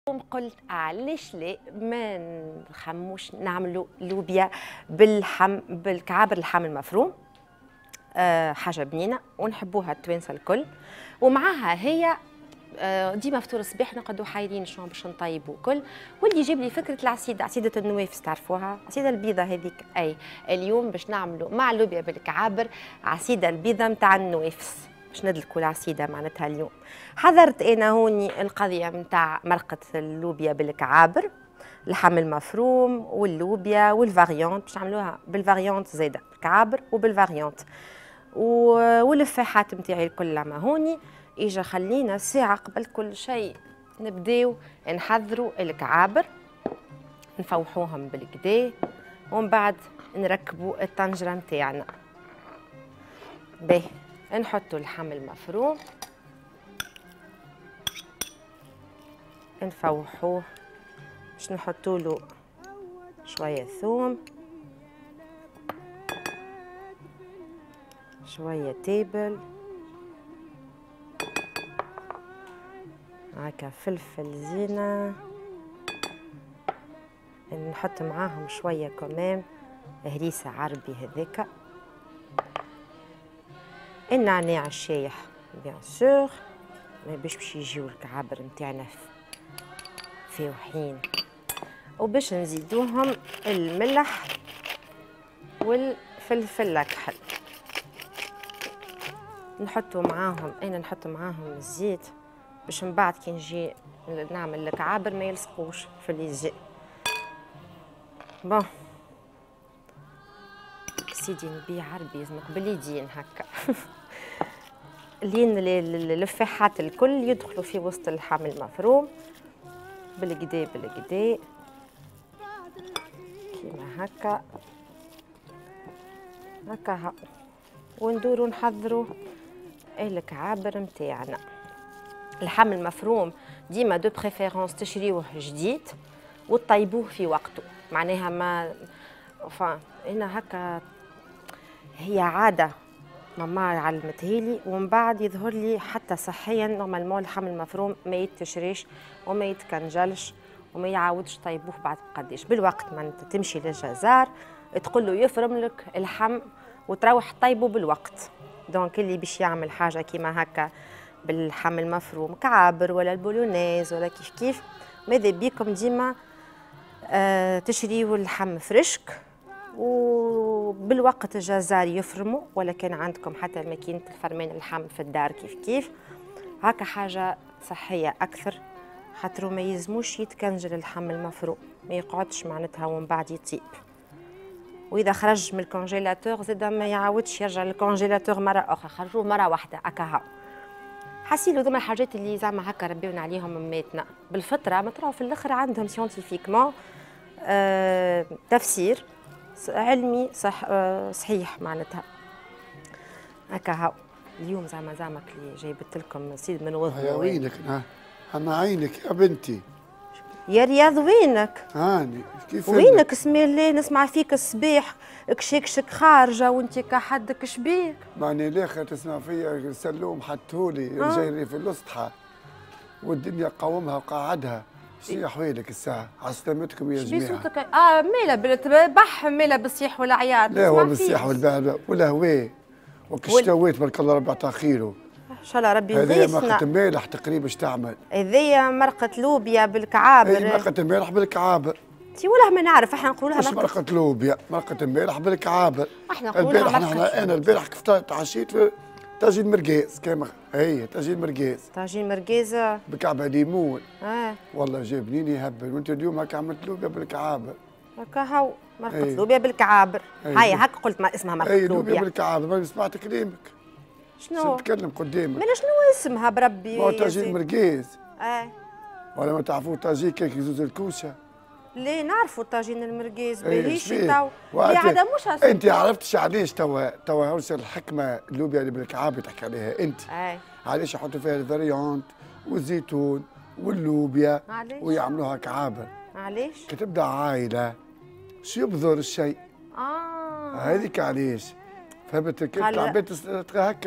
قلت علاش لا ما نخموش نعملوا لوبيا بالكعابر اللحم المفروم. حاجه بنينه ونحبوها التوانسه الكل، ومعها هي ديما فطور الصباح نقعدوا حايرين شنو باش نطيبوا كل. واللي يجيب لي فكره العسيده، عسيده النوافس تعرفوها، عسيده البيضه هذيك. اي اليوم باش نعملوا مع اللوبيا بالكعابر عسيده البيضه نتاع النوافس، باش ندلكوا العسيده معناتها اليوم. حضرت انا هوني القضيه نتاع مرقه اللوبيا بالكعابر، اللحم المفروم واللوبيا والفاريونت، باش نعملوها بالفاريونت زاده بالكعابر وبالفاريونت، واللفاحات نتاعي الكل ما هوني. اجا خلينا ساعه قبل كل شيء نبداو نحضروا الكعابر، نفوحوهم بالكدا، ومن بعد نركبوا الطنجره نتاعنا. باهي نحطوا اللحم المفروم نفوحوه، باش نحطوا له شويه ثوم، شويه تابل، هكا فلفل زينه، نحط معاهم شويه كمان هريسه عربي هذاك، النعناع الشايح بيان سور باش يجيو الكعابر نتاعنا فاوحين، وباش نزيدوهم الملح والفلفل الاكحل. نحط معاهم الزيت باش من بعد كي نجي نعمل الكعابر ما يلصقوش في الليزي. بون سيدي نبيع عربي لازمك باليدين هكا لين اللفاحات الكل يدخلوا في وسط اللحم المفروم بالكدا بالكدا كيما هكا هكا، وندوروا نحضروا الكعابر نتاعنا. اللحم المفروم ديما دو بريفيرونس تشريوه جديد وتطيبوه في وقته، معناها ما انا هكا هي عاده ماما علمتهالي، ومن بعد يظهر لي حتى صحيا نورمالمون اللحم المفروم ما يتشريش وما يتكنجلش وما يعاودش طيبوه بعد قداش بالوقت. ما انت تمشي للجزار تقول له يفرم لك اللحم وتروح طيبه بالوقت. دونك اللي باش يعمل حاجه كيما هكا باللحم المفروم كعابر ولا البولونيز ولا كيف كيف، ماذا بيكم ديما تشريوا اللحم فريشك وبالوقت الجزار يفرموا، ولا كان عندكم حتى ماكينة الفرمان اللحم في الدار كيف كيف هكا حاجة صحية أكثر، خاطر ما يلزموش يتكنجل اللحم المفروم، ما يقعدش معناتها ومن بعد يطيب. وإذا خرج من الكونجيلاتور زاد ما يعاودش يرجع للكونجيلاتور مرة أخرى، خرجوه مرة واحدة هكا هاو. حسيلو ذوما الحاجات اللي زعما هكا ربيونا عليهم أماتنا بالفطرة، ما تراو في الآخر عندهم سيونتيفيكمون تفسير علمي صحيح معناتها هكا هاو. اليوم زعما اللي جايبت لكم سيد من وضع يا وينك انا عينك يا بنتي يا رياض، وينك؟ هاني كيف وينك؟ اسم الله نسمع فيك الصباح كشكشك خارجه وانت كحدك شبيك؟ معني ليه تسمع فيا سلوم حطهولي جايري في الاسطحه والدنيا قومها وقعدها. شنو احوالك الساعه؟ عسلامتكم يا جماعه. صوتك مالا بح مالا بالصيح والعياط. لا هو بالصيح والبهبه ولا هو وكشتويت بارك الله ربي يعطيها خيره. ان شاء الله ربي يغيثنا. هذه مرقه المالح تقريبا اش تعمل؟ هذيا مرقه لوبيا بالكعابر. اي مرقه المالح بالكعابر. انت والله ما نعرف، احنا نقولها مش مرقه لوبيا، مرقه المالح بالكعابر. احنا نقولها البارح انا البارح كيف تعشيت في طاجين مرقاز كما هي طاجين مرقاز. طاجين مرقاز بكعبه ليمون. والله جابنيني يهبل، وانت اليوم هكا عملت لوبيا بالكعابر. هكا هاو مرقه لوبيا بالكعابر. هاي هكا قلت ما اسمها مرقه لوبيا. لوبيا بالكعابر. ما سمعت كلامك. شنو؟ نتكلم قدامك. مالا شنو اسمها بربي؟ هو طاجين مرقاز. ولا ما تعرفوا طاجين كيك زوز الكوشه؟ ليه نعرفوا طاجين المرقاز باهيشي تو. ليه عاد مش انت عرفتش علاش توا هوس الحكمه اللوبيا اللي بالكعابه تحكي عليها انت؟ علاش يحطوا فيها الفاريونت والزيتون واللوبيا ويعملوها كعابه؟ علاش؟ كي تبدا عائله شو يبذر الشيء. هذيك علاش فهمت كيف تعبت هكا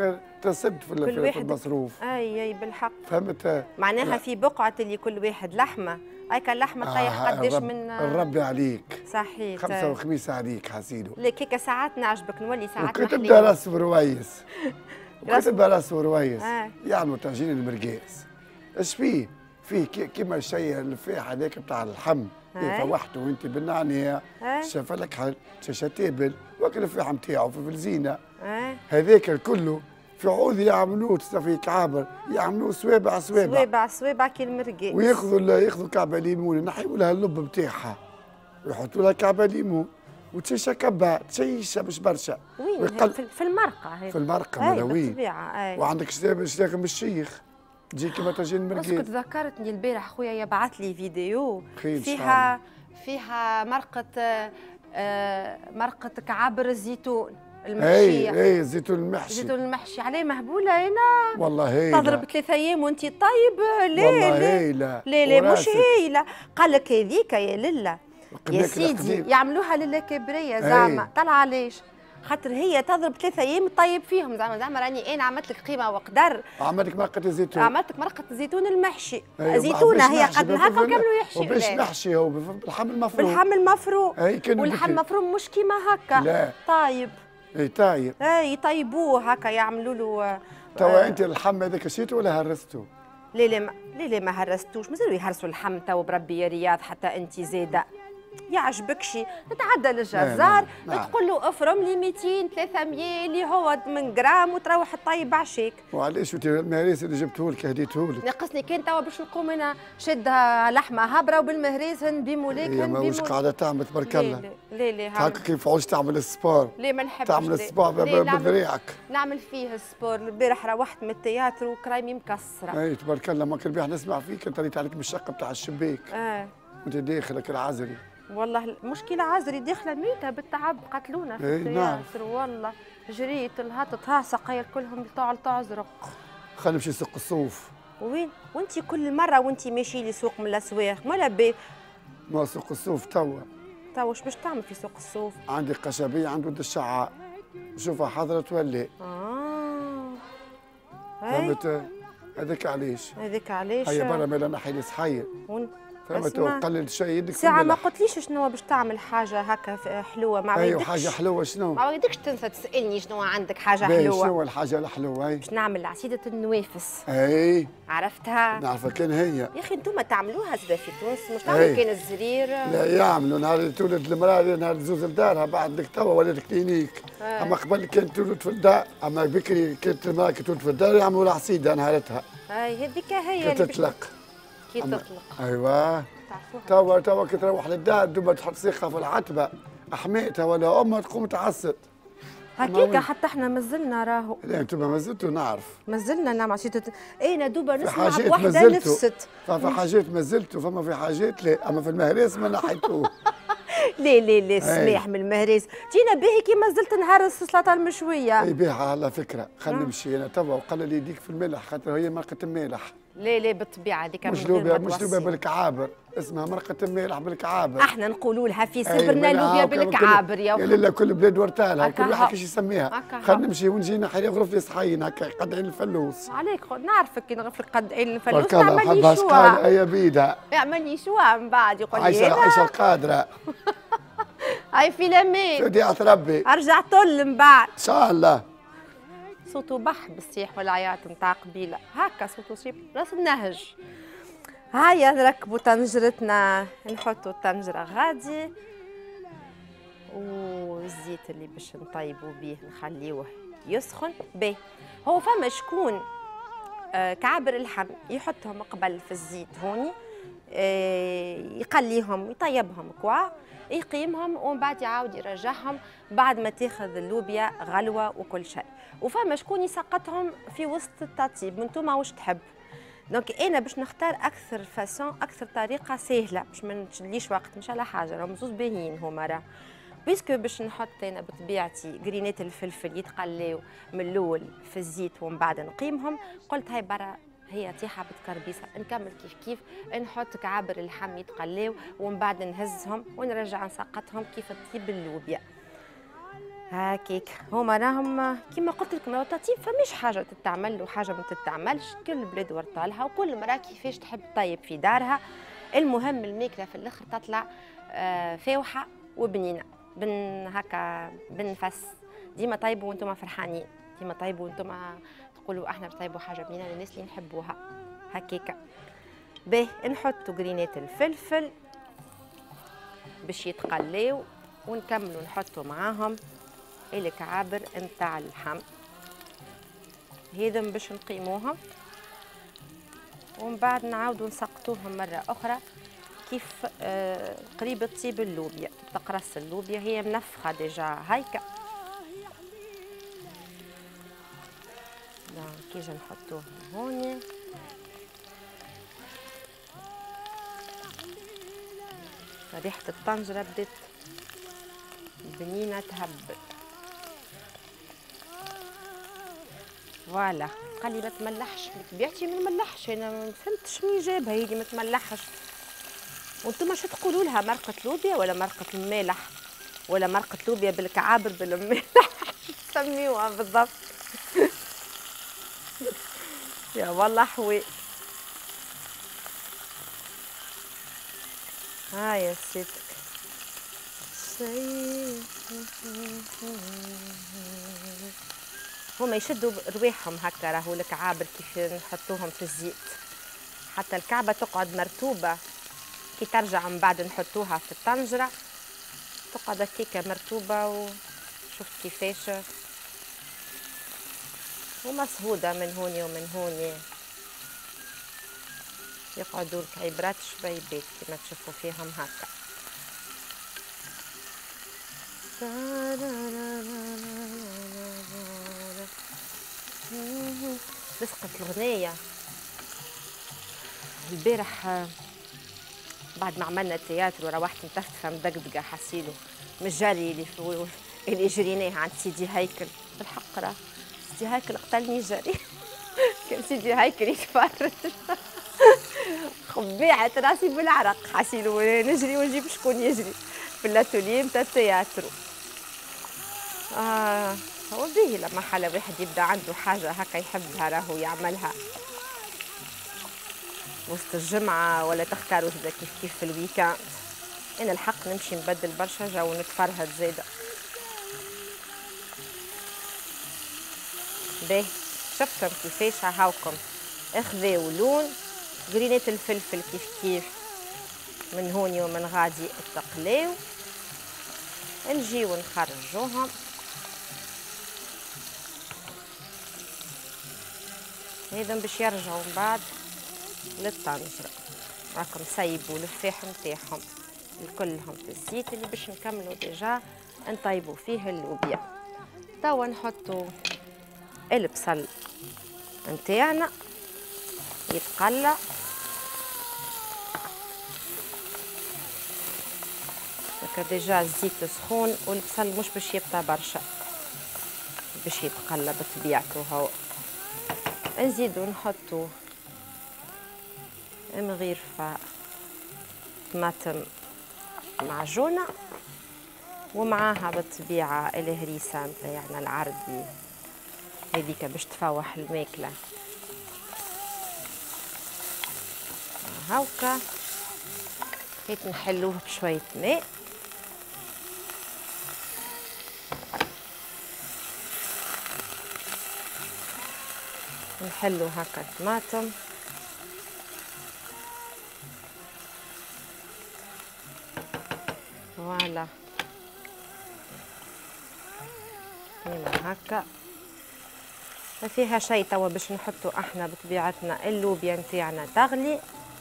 تسد في المصروف. اي بالحق. فهمت؟ معناها في بقعه اللي كل واحد لحمه، هيك اللحمه طايح قداش من الرب عليك. صحيح. خمسه وخميس عليك حسيدو. ليك ساعات نعجبك نولي ساعات وكتب درس ورويس. وكتب درس ورويس. يعملوا طاجين المرقاس. ايش فيه؟ فيه كيما الشيء الفاح هذاك بتاع اللحم. فوحته وانت بالنعناع شفلك حل شتابل واكل الفاح نتاعو في الزينه. هذاك كله في عود يعملوه في كعابر، يعملوه سوابع كي المرقاس. وياخذوا كعبه ليمون ينحيوا لها اللب نتاعها ويحطوا لها كعبه ليمون وتشيشه كبه تشيشه مش برشا. وين؟ في المرقه هذه. في المرقه ملوين. بالطبيعه. وعندك شتاغ من الشيخ تجي كيما طاجين المرقاس. اسكت ذكرتني البارح خويا يبعث لي فيديو فيها مرقه كعابر الزيتون المحشيه. اي الزيتون المحشي. الزيتون المحشي عليه مهبوله هنا. والله هيله. تضرب 3 ايام وانت طيب. لا والله هيله. لا مش هيله. قال لك هذيك يا لله يا سيدي يعملوها لله كبريه زعما. طلع علاش؟ خاطر هي تضرب 3 ايام طيب فيهم زعما راني انا عملت لك قيمه وقدر. عملت لك مرقه الزيتون. عملت لك مرقه الزيتون المحشي. زيتونه هي قد هكا وكملوا يحشي. وباش محشي هو بالحم المفروم. بالحم المفروم. واللحم المفروم مش كيما هكا. لا طايب. طايب. يطيبوه هكا يعملوا له. توا انت اللحم هذاك شيتو ولا هرستو؟ لا ما هرستوش، مازالوا يهرسوا اللحم توا بربي يا رياض حتى انت زاده. يعجبك شي تتعدى للجزار تقول له افرم لي 200 300 اللي هو من جرام وتروح تطيب عشيك. وعلاش انت المهريس اللي جبته لك هديته لك؟ ناقصني كان توا باش نقوم انا شدها لحمه هابره وبالمهريس نبيمو لك. هي ماهوش قاعده تعمل تبارك الله. لا هكا كيف عاوز تعمل السبور. لا ما نحبش تعمل السبور بذريعك. نعمل فيه السبور. البارح روحت من التياتر وكرايمي مكسره. اي تبارك الله ما كان البارح نسمع فيك انت طريت عليك من الشقه بتاع الشباك. وانت داخلك العزري. والله المشكلة عازري داخلة ميتة بالتعب قتلونا في التياتر. والله جريت الهطت سقايا كلهم تعزرق. خلينا نمشي سوق الصوف. وين؟ وانت كل مرة وانت ماشي لسوق من الأسواق ما لبي. ما سوق الصوف توا واش باش تعمل في سوق الصوف؟ عندي قشبية عند ولد الشعاع شوفها حضرت ولا. فهمت؟ هذاك علاش؟ هيا برا مالا نحي الصحير. فهمت؟ وقلل شيء يدك ساعة ما قلتليش شنو باش تعمل حاجة هكا حلوة ما ايوه حاجة حلوة شنو؟ ما ودكش تنسى تسألني شنو عندك حاجة حلوة. شنو الحاجة الحلوة؟ باش نعمل عصيدة النوافس. عرفتها؟ نعرفها كان هي. يا أخي أنتم تعملوها زبا في تونس مش تعملوا كان الزرير. لا يعملوا نهار اللي تولد المرأة نهار تزوز لدارها بعد لك توا ولات كلينيك. أما قبل كانت تولد في الدار أما بكري كانت المرأة كي تولد في الدار يعملوا العصيدة نهارتها. هذيك هي اللي تطلق. كي تطلق. أيوه. توا كي تروح للدار دوبا تحط سيخها في العتبه حميتها ولا امها تقوم تعصت هكاكا. حتى احنا مازلنا راهو. لا انتم مازلتوا نعرف مازلنا نعمل عشيتة. انا دوبا نسمع بوحده نفست. فما حاجات مازلتوا فما في حاجات لا اما في المهريس ما نحيتوه. لا سماح من المهريس جينا باهي كي مازلت نهرس السلطه المشويه. اي باهي على فكره خلينا نمشي انا توا وقال لي يديك في الملح خاطر هي مرقه المالح. لا بالطبيعه هذيك مش لوبيا بالكعابر اسمها مرقه المالح بالكعابر. احنا نقولوا لها في سبرنا لوبيا بالكعابر يا لا كل بلاد ورتالها كل واحد كيفاش يسميها. خلينا نمشي ونجي نحي غرف لي صحيين هكا قد عين الفلوس. عليك نعرفك كي نغرف لك قد عين الفلوس تعمل لي شوا. يا بيدا اعمل لي شوا من بعد يقول لي عايشه القادره. هاي في لمين وديعة ربي ارجع طل من بعد ان شاء الله. صوته بح بالصيح والعياط نتاع قبيله هكا صوته شيب راس النهج. هيا نركبوا طنجرتنا نحطوا الطنجره غادي والزيت اللي باش نطيبوا به نخليوه يسخن به. هو فما شكون كعبر اللحم يحطهم قبل في الزيت هوني يقليهم يطيبهم كوا يقيمهم ومن بعد يعاود يرجعهم بعد ما تاخذ اللوبيا غلوه وكل شيء. وفما شكون يسقطهم في وسط التطيب من نتوما واش تحب. دونك انا باش نختار اكثر فاسون اكثر طريقه سهله باش ما نشدليش وقت مش على حاجه راهم زوز باهيين هما راه بيسكو باش نحط انا بطبيعتي جرينات الفلفل يتقلاو من الاول في الزيت ومن بعد نقيمهم. قلت هاي برا هي طيحه بتكربيسه نكمل كيف نحط كعابر اللحم يتقلاو ومن بعد نهزهم ونرجع نسقطهم كيف تطيب اللوبيا. هاكيك هما راهم كيما قلت لكم التطيب فمش حاجه تتعمل وحاجه ما تتعملش، كل بلاد ورطالها وكل مراه كيفاش تحب تطيب في دارها. المهم الماكله في الاخر تطلع فاوحه وبنينه، بن هكا بنفس. ديما طيبوا وانتم فرحانين، ديما طيبوا وانتم تقولوا احنا طيبوا حاجه بنينه للناس اللي نحبوها هكاكا. باهي نحطوا قرينات الفلفل باش يتقلاو، ونكملوا نحطوا معاهم الكعابر نتاع اللحم هذم باش نقيموهم، ومن بعد نعاودوا نسقطوهم مره اخرى كيف قريب تطيب اللوبيا. تقرص اللوبيا هي منفخه ديجا هيكا. كيجا نحطوهم هوني ريحه الطنجره بدات بنينه تهبل. فوالا قال لي ما تملحش، بطبيعتي ما نملحش، انا ما فهمتش منين جابها هيدي ما تملحش. وانتم شو تقولوا لها، مرقه لوبيا ولا مرقه المالح ولا مرقه لوبيا بالكعابر بالمالح؟ تسميوها بالضبط. يا والله حوي. ها يا سيدك هما يشدوا رواحهم هكا، راهو الكعابر كيف نحطوهم في الزيت حتى الكعبة تقعد مرتوبة. كي ترجع من بعد نحطوها في الطنجرة تقعد هكاكا مرتوبة. وشفت كيفاش ومصهودة من هوني ومن هوني، يقعدوا الكعيبرات شبيبات كما تشوفوا فيهم هكا. لصقت الغنية البارح بعد ما عملنا التياتر وروحت متفتفة مدقدقة حسيلو من الجري اللي جريناه عند سيدي هيكل. بالحق راه سيدي هيكل قتلني جري. كان سيدي هيكل يتفرج خبيعة راسي بالعرق حسيلو نجري ونجيب شكون يجري في الاتوليه نتاع التياتر. هو باهي لما حلا واحد يبدا عنده حاجه هكا يحبها راهو يعملها وسط الجمعه، ولا تختاروا هذا كيف في الويكاند. انا الحق نمشي نبدل برشا جو ونتفرهد زاده. باهي شفتم كيفاش هاوكم اخذوا لون قرينات الفلفل كيف من هوني ومن غادي التقلاو. نجيو نخرجوهم هذم باش يرجعوا من بعد للطنجرة. راكم سيبوا الفاح نتاعهم كلهم في الزيت اللي باش نكملوا ديجا نطيبوا فيه اللوبيا. توا نحطوا البصل نتاعنا يتقلى. هكا ديجا الزيت سخون والبصل مش باش يبطى برشا باش يتقلى بطبيعته. هو نزيدو نحطو مغيرفة طماطم معجونة ومعاها بالطبيعة الهريسة نتاعنا العربي هذيك باش تفوح الماكلة هاوكا. هيك نحلوه بشوية ماء نحلو هكا الطماطم فوالا كيما هكا. ما فيها شي توا باش نحطو احنا بطبيعتنا اللوبيا نتاعنا تغلي.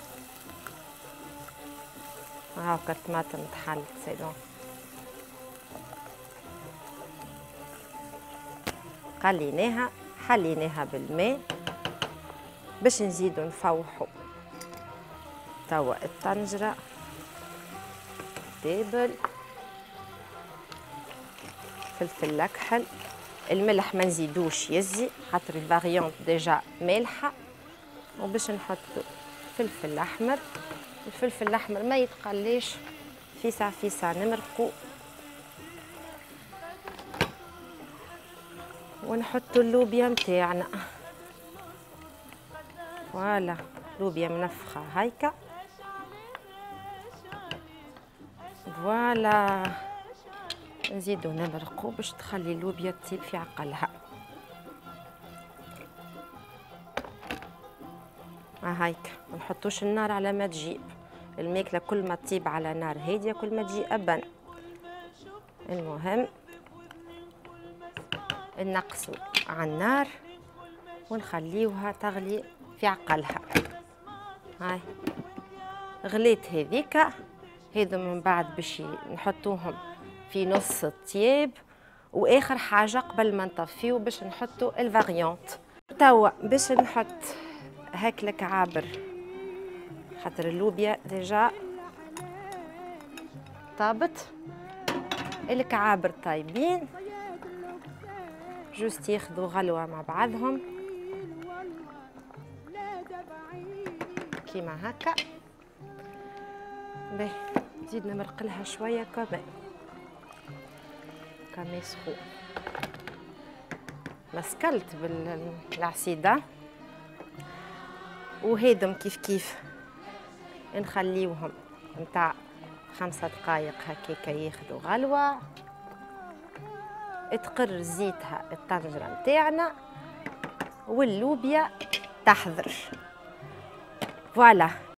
هاكا الطماطم تحلت سيدون قليناها حليناها بالماء باش نزيدو نفوحو توا الطنجرة تابل فلفل اكحل. الملح ما نزيدوش يزي خاطر الفاريونت ديجا مالحه. وباش نحطو فلفل احمر. الفلفل الاحمر ما يتقليش فيسع فيسع نمرقو ونحطوا اللوبيا متاعنا. فوالا لوبيا منفخه هيكا. فوالا نزيدو نمرقو باش تخلي اللوبيا تطيب في عقلها. هيك ما نحطوش النار على ما تجيب. الماكله كل ما تطيب على نار هاديه كل ما تجي ابن. المهم نقصوا على النار ونخليوها تغلي في عقلها. هاي غليت هذيك. هذو من بعد باش نحطوهم في نص الطياب. واخر حاجه قبل ما نطفيو باش نحطوا الفاريونت. توا باش نحط هاك الكعابر خاطر اللوبيا ديجا طابت. الكعابر طايبين جوست ياخذوا غلوه مع بعضهم كيما هكا. باهي نزيد نمرق لها شويه كمان سخون. مسكلت بالعصيده وهيدم كيف نخليوهم نتاع 5 دقائق هكاكا ياخذوا غلوه. تقر زيتها الطنجره نتاعنا واللوبيا تحضر. فوالا